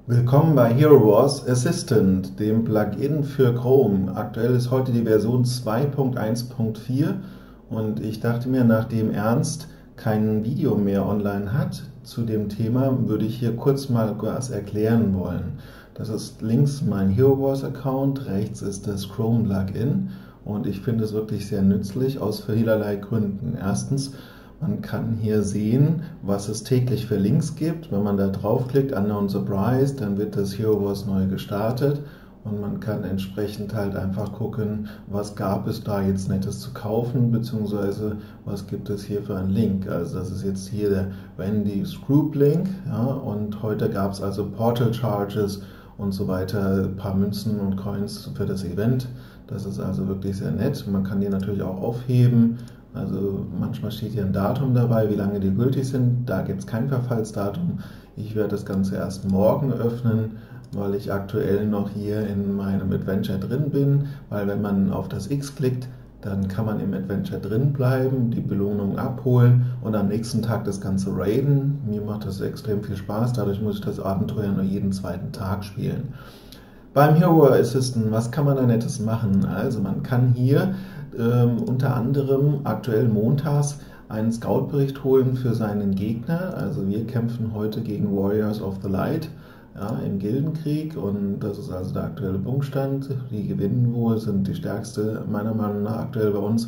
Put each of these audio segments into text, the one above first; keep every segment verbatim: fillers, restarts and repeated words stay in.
Willkommen bei Hero Wars Assistant, dem Plugin für Chrome. Aktuell ist heute die Version zwei Punkt eins Punkt vier und ich dachte mir, nachdem Ernst kein Video mehr online hat zu dem Thema, würde ich hier kurz mal was erklären wollen. Das ist links mein Hero Wars Account, rechts ist das Chrome Plugin und ich finde es wirklich sehr nützlich aus vielerlei Gründen. Erstens, man kann hier sehen, was es täglich für Links gibt. Wenn man da draufklickt, Unknown Surprise, dann wird das Hero Wars neu gestartet und man kann entsprechend halt einfach gucken, was gab es da jetzt Nettes zu kaufen, beziehungsweise was gibt es hier für einen Link. Also das ist jetzt hier der Wendy's Group Link, ja, und heute gab es also Portal Charges und so weiter, ein paar Münzen und Coins für das Event. Das ist also wirklich sehr nett. Man kann die natürlich auch aufheben. Also manchmal steht hier ein Datum dabei, wie lange die gültig sind. Da gibt es kein Verfallsdatum. Ich werde das Ganze erst morgen öffnen, weil ich aktuell noch hier in meinem Adventure drin bin. Weil wenn man auf das X klickt, dann kann man im Adventure drin bleiben, die Belohnung abholen und am nächsten Tag das Ganze raiden. Mir macht das extrem viel Spaß, dadurch muss ich das Abenteuer nur jeden zweiten Tag spielen. Beim Hero Assistant, was kann man da Nettes machen? Also man kann hier ähm, unter anderem aktuell montags einen Scout-Bericht holen für seinen Gegner. Also wir kämpfen heute gegen Warriors of the Light, ja, im Gildenkrieg, und das ist also der aktuelle Punktstand. Die gewinnen wohl, sind die stärkste meiner Meinung nach aktuell bei uns.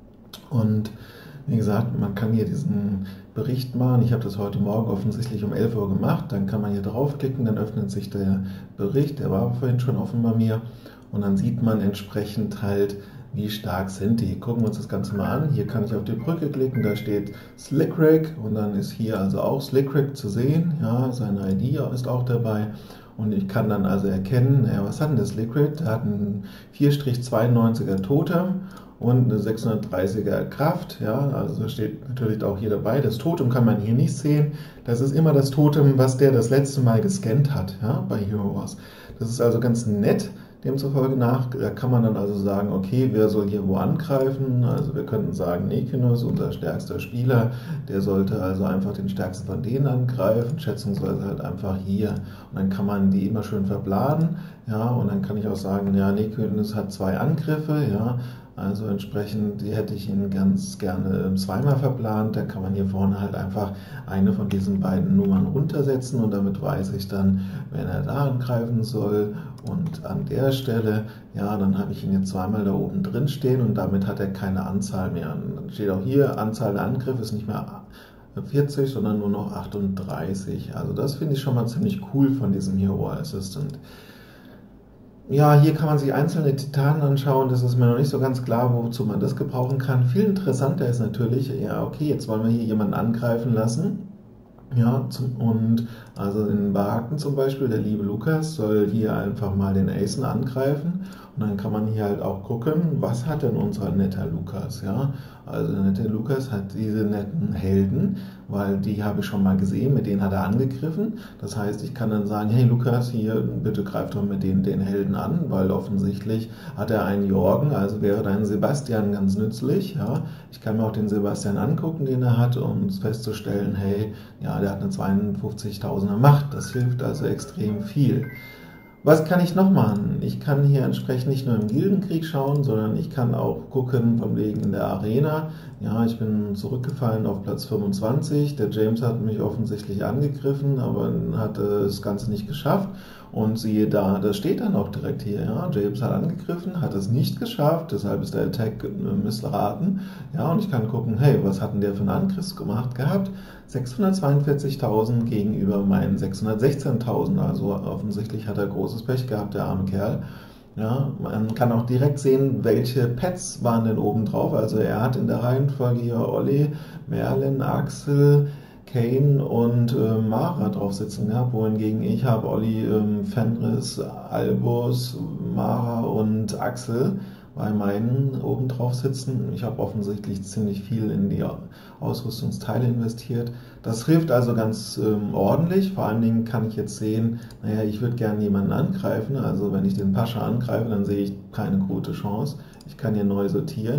Und wie gesagt, man kann hier diesen Bericht machen. Ich habe das heute Morgen offensichtlich um elf Uhr gemacht. Dann kann man hier draufklicken, dann öffnet sich der Bericht. Der war vorhin schon offen bei mir. Und dann sieht man entsprechend halt, wie stark sind die. Gucken wir uns das Ganze mal an. Hier kann ich auf die Brücke klicken, da steht Slickrick und dann ist hier also auch Slickrick zu sehen. Ja, seine I D ist auch dabei. Und ich kann dann also erkennen, naja, was hat denn der Slickrick? Der hat einen vier zweiundneunziger Totem und eine sechshundertdreißiger Kraft, ja, also da steht natürlich auch hier dabei. Das Totem kann man hier nicht sehen. Das ist immer das Totem, was der das letzte Mal gescannt hat, ja, bei Hero Wars. Das ist also ganz nett. Demzufolge nach, da kann man dann also sagen, okay, wer soll hier wo angreifen? Also wir könnten sagen, Nekinos, unser stärkster Spieler, der sollte also einfach den stärksten von denen angreifen, schätzungsweise halt einfach hier. Und dann kann man die immer schön verbladen, ja, und dann kann ich auch sagen, ja, Nekinos hat zwei Angriffe, ja, also entsprechend, die hätte ich ihn ganz gerne zweimal verplant. Da kann man hier vorne halt einfach eine von diesen beiden Nummern runtersetzen und damit weiß ich dann, wenn er da angreifen soll und an der Stelle, ja, dann habe ich ihn jetzt zweimal da oben drin stehen und damit hat er keine Anzahl mehr. Und dann steht auch hier, Anzahl der Angriffe ist nicht mehr vierzig, sondern nur noch achtunddreißig. Also das finde ich schon mal ziemlich cool von diesem Hero Assistant. Ja, hier kann man sich einzelne Titanen anschauen, das ist mir noch nicht so ganz klar, wozu man das gebrauchen kann. Viel interessanter ist natürlich, ja okay, jetzt wollen wir hier jemanden angreifen lassen. Ja, zum, und also den Behaken zum Beispiel, der liebe Lukas, soll hier einfach mal den Acen angreifen und dann kann man hier halt auch gucken, was hat denn unser netter Lukas, ja, also der nette Lukas hat diese netten Helden, weil die habe ich schon mal gesehen, mit denen hat er angegriffen, das heißt, ich kann dann sagen, hey Lukas, hier, bitte greif doch mit denen den Helden an, weil offensichtlich hat er einen Jorgen, also wäre dein Sebastian ganz nützlich, ja, ich kann mir auch den Sebastian angucken, den er hat, um festzustellen, hey, ja, der hat eine zweiundfünfzigtausender Macht, das hilft also extrem viel. Was kann ich noch machen? Ich kann hier entsprechend nicht nur im Gildenkrieg schauen, sondern ich kann auch gucken, von wegen in der Arena. Ja, ich bin zurückgefallen auf Platz fünfundzwanzig. Der James hat mich offensichtlich angegriffen, aber hat das Ganze nicht geschafft. Und siehe da, das steht dann auch direkt hier. Ja, James hat angegriffen, hat es nicht geschafft, deshalb ist der Attack missraten. Ja, und ich kann gucken, hey, was hat denn der für einen Angriff gemacht gehabt? sechshundertzweiundvierzigtausend gegenüber meinen sechshundertsechzehntausend, also offensichtlich hat er großes Pech gehabt, der arme Kerl. Ja, man kann auch direkt sehen, welche Pets waren denn oben drauf. Also er hat in der Reihenfolge hier Olli, Merlin, Axel, Kane und äh, Mara drauf sitzen gehabt, wohingegen ich habe Olli, ähm, Fenris, Albus, Mara und Axel bei meinen oben drauf sitzen. Ich habe offensichtlich ziemlich viel in die Ausrüstungsteile investiert. Das hilft also ganz ähm, ordentlich. Vor allen Dingen kann ich jetzt sehen, naja, ich würde gerne jemanden angreifen. Also wenn ich den Pascha angreife, dann sehe ich keine gute Chance. Ich kann hier neu sortieren.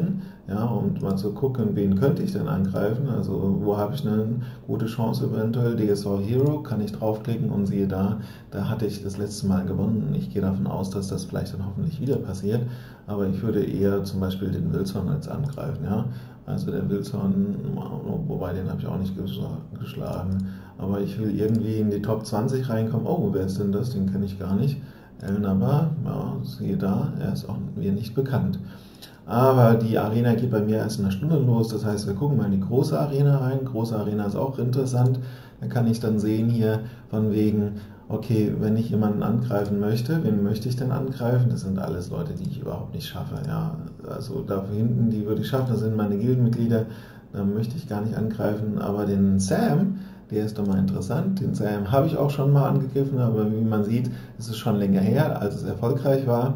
ja, und mal zu gucken, wen könnte ich denn angreifen, also wo habe ich eine gute Chance eventuell. D S V Hero kann ich draufklicken und siehe da, da hatte ich das letzte Mal gewonnen. Ich gehe davon aus, dass das vielleicht dann hoffentlich wieder passiert, aber ich würde eher zum Beispiel den Wilson als angreifen, ja. Also der Wilson, wobei den habe ich auch nicht geschlagen, aber ich will irgendwie in die Top zwanzig reinkommen. Oh, wer ist denn das? Den kenne ich gar nicht. El Naba, ja, siehe da, er ist auch mir nicht bekannt. Aber die Arena geht bei mir erst in einer Stunde los, das heißt, wir gucken mal in die große Arena rein. Große Arena ist auch interessant. Da kann ich dann sehen hier von wegen, okay, wenn ich jemanden angreifen möchte, wen möchte ich denn angreifen? Das sind alles Leute, die ich überhaupt nicht schaffe. Ja, also da hinten, die würde ich schaffen, das sind meine Gildenmitglieder, da möchte ich gar nicht angreifen. Aber den Sam, der ist doch mal interessant. Den Sam habe ich auch schon mal angegriffen, aber wie man sieht, ist es schon länger her, als es erfolgreich war.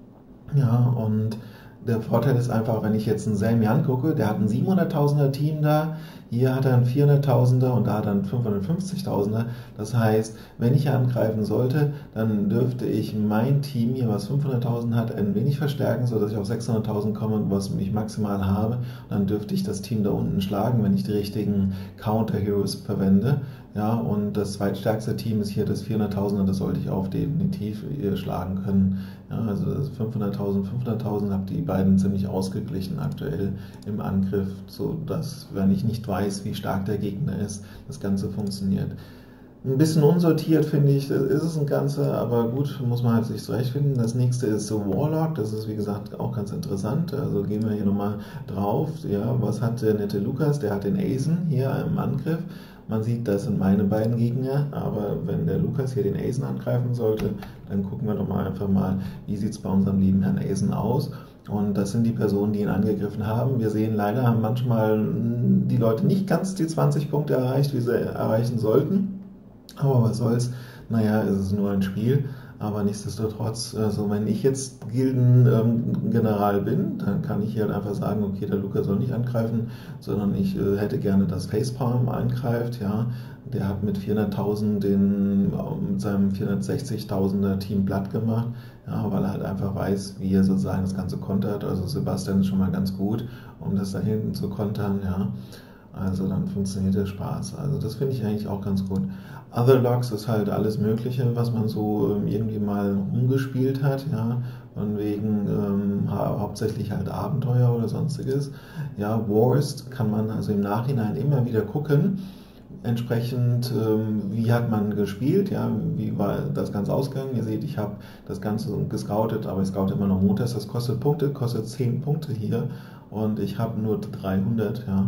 Ja, und der Vorteil ist einfach, wenn ich jetzt einen Sam mir angucke, der hat ein siebenhunderttausender Team da, hier hat er ein vierhunderttausender und da hat er ein fünfhundertfünfzigtausender. Das heißt, wenn ich angreifen sollte, dann dürfte ich mein Team hier, was fünfhunderttausend hat, ein wenig verstärken, sodass ich auf sechshunderttausend komme, was ich maximal habe. Und dann dürfte ich das Team da unten schlagen, wenn ich die richtigen Counter-Heroes verwende. Ja, und das zweitstärkste Team ist hier das vierhunderttausender, das sollte ich auch definitiv schlagen können. Ja, also das fünfhunderttausend, fünfhunderttausend habe die beiden ziemlich ausgeglichen aktuell im Angriff, sodass, wenn ich nicht weiß, wie stark der Gegner ist, das Ganze funktioniert. Ein bisschen unsortiert, finde ich, ist es ein Ganze, aber gut, muss man halt sich zurechtfinden. Das nächste ist so Warlock, das ist wie gesagt auch ganz interessant, also gehen wir hier nochmal drauf. Ja, was hat der nette Lukas? Der hat den Asen hier im Angriff. Man sieht, das sind meine beiden Gegner, aber wenn der Lukas hier den Asen angreifen sollte, dann gucken wir doch mal einfach mal, wie sieht es bei unserem lieben Herrn Asen aus. Und das sind die Personen, die ihn angegriffen haben. Wir sehen leider, haben manchmal die Leute nicht ganz die zwanzig Punkte erreicht, wie sie erreichen sollten. Aber was soll's, naja, es ist nur ein Spiel. Aber nichtsdestotrotz, also wenn ich jetzt Gildengeneral ähm, bin, dann kann ich hier halt einfach sagen, okay, der Lukas soll nicht angreifen, sondern ich äh, hätte gerne, dass Facepalm angreift, ja. Der hat mit vierhunderttausend den, mit seinem vierhundertsechzigtausender Team platt gemacht, ja, weil er halt einfach weiß, wie er sozusagen das Ganze kontert. Also Sebastian ist schon mal ganz gut, um das da hinten zu kontern, ja. Also dann funktioniert der Spaß. Also das finde ich eigentlich auch ganz gut. Other Logs ist halt alles Mögliche, was man so irgendwie mal umgespielt hat, ja, von wegen ähm, ha hauptsächlich halt Abenteuer oder sonstiges. Ja, Worst kann man also im Nachhinein immer wieder gucken, entsprechend, ähm, wie hat man gespielt, ja, wie war das Ganze ausgegangen. Ihr seht, ich habe das Ganze gescoutet, aber ich scoute immer noch montags, das kostet Punkte, kostet zehn Punkte hier und ich habe nur dreihundert, ja.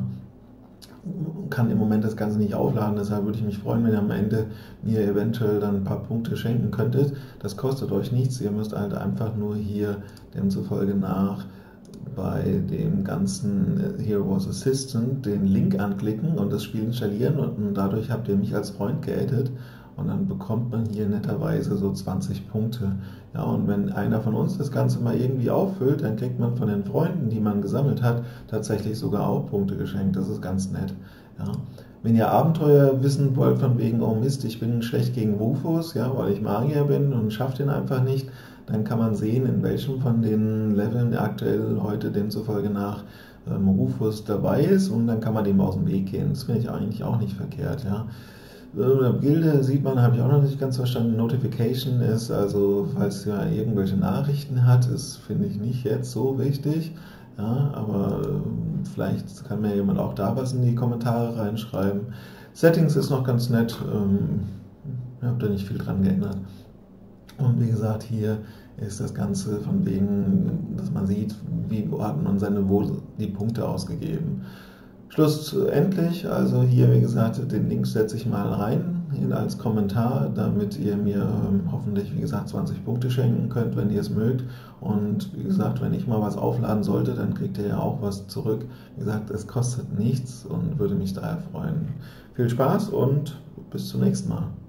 Kann im Moment das Ganze nicht aufladen, deshalb würde ich mich freuen, wenn ihr am Ende mir eventuell dann ein paar Punkte schenken könntet. Das kostet euch nichts, ihr müsst halt einfach nur hier demzufolge nach bei dem ganzen Hero Wars Assistant den Link anklicken und das Spiel installieren und dadurch habt ihr mich als Freund geaddet und dann bekommt man hier netterweise so zwanzig Punkte. Ja, und wenn einer von uns das Ganze mal irgendwie auffüllt, dann kriegt man von den Freunden, die man gesammelt hat, tatsächlich sogar auch Punkte geschenkt. Das ist ganz nett. Ja. Wenn ihr Abenteuer wissen wollt, von wegen, oh Mist, ich bin schlecht gegen Rufus, ja, weil ich Magier bin und schaffe den einfach nicht, dann kann man sehen, in welchem von den Leveln aktuell heute demzufolge nach ähm, Rufus dabei ist und dann kann man dem aus dem Weg gehen. Das finde ich eigentlich auch nicht verkehrt. Ja. Gilde sieht man, habe ich auch noch nicht ganz verstanden. Notification ist also, falls ihr irgendwelche Nachrichten hat, ist, finde ich, nicht jetzt so wichtig. Ja, aber äh, vielleicht kann mir jemand auch da was in die Kommentare reinschreiben. Settings ist noch ganz nett. Ähm, ich habe da nicht viel dran geändert. Und wie gesagt, hier ist das Ganze von wegen, dass man sieht, wie hat man seine wohl die Punkte ausgegeben. Schlussendlich, also hier, wie gesagt, den Link setze ich mal rein als Kommentar, damit ihr mir ähm, hoffentlich, wie gesagt, zwanzig Punkte schenken könnt, wenn ihr es mögt. Und wie gesagt, wenn ich mal was aufladen sollte, dann kriegt ihr ja auch was zurück. Wie gesagt, es kostet nichts und würde mich daher freuen. Viel Spaß und bis zum nächsten Mal.